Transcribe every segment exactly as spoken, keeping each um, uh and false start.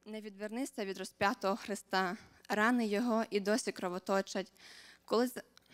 Не відвернися від розп'ятого Христа, рани Його і досі кровоточать. Коли...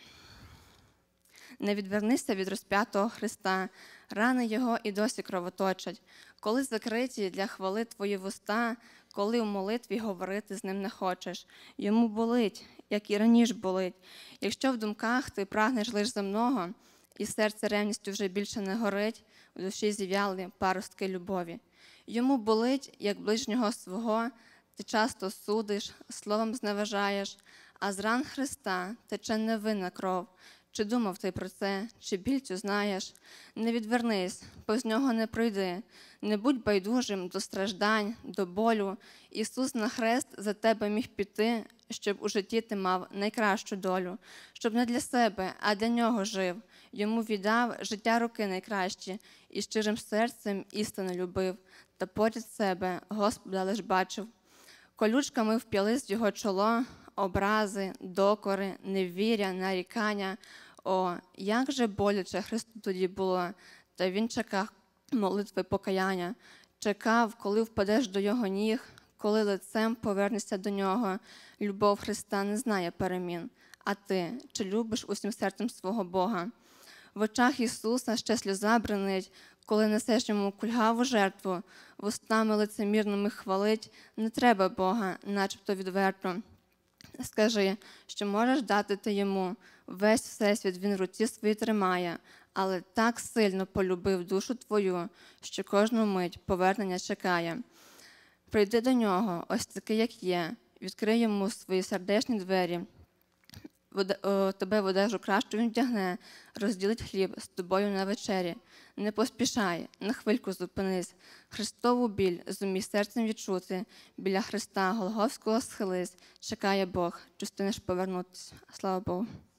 Не відвернися від розп'ятого Христа, рани Його і досі кровоточать. Коли закриті для хвали твої вуста, коли у молитві говорити з ним не хочеш. Йому болить, як і раніше болить. Якщо в думках ти прагнеш лиш земного, і серце ревністю вже більше не горить, в душі зів'яли паростки любові. Йому болить, як ближнього свого, ти часто судиш, словом зневажаєш, а з ран Христа тече невинна кров. Чи думав ти про це, чи біль цю знаєш? Не відвернись, повз нього не пройди. Не будь байдужим до страждань, до болю. Ісус на хрест за тебе міг піти, щоб у житті ти мав найкращу долю. Щоб не для себе, а для нього жив. Йому віддав життя роки найкращі, і щирим серцем істину любив. Та поряд себе Господа лиш бачив. Колючками вп'ялись в його чоло, образи, докори, невіря, нарікання. О, як же боляче Христу тоді було, та він чекав молитви покаяння. Чекав, коли впадеш до його ніг, коли лицем повернешся до нього. Любов Христа не знає перемін. А ти, чи любиш усім серцем свого Бога? В очах Ісуса ще сльоза бринить, коли несеш йому кульгаву жертву, вустами лицемірними хвалить. Не треба Бога, начебто відверто. Скажи, що можеш дати ти йому, весь всесвіт він в руці свої тримає, але так сильно полюбив душу твою, що кожну мить повернення чекає. Прийди до нього, ось такий, як є, відкрий йому свої сердечні двері, тебе в одежу кращу він вдягне, розділить хліб з тобою на вечері. Не поспішай, на хвильку зупинись, Христову біль зумій серцем відчути, біля Христа Голгофського схились, чекає Бог, чи встигнеш повернутися. Слава Богу.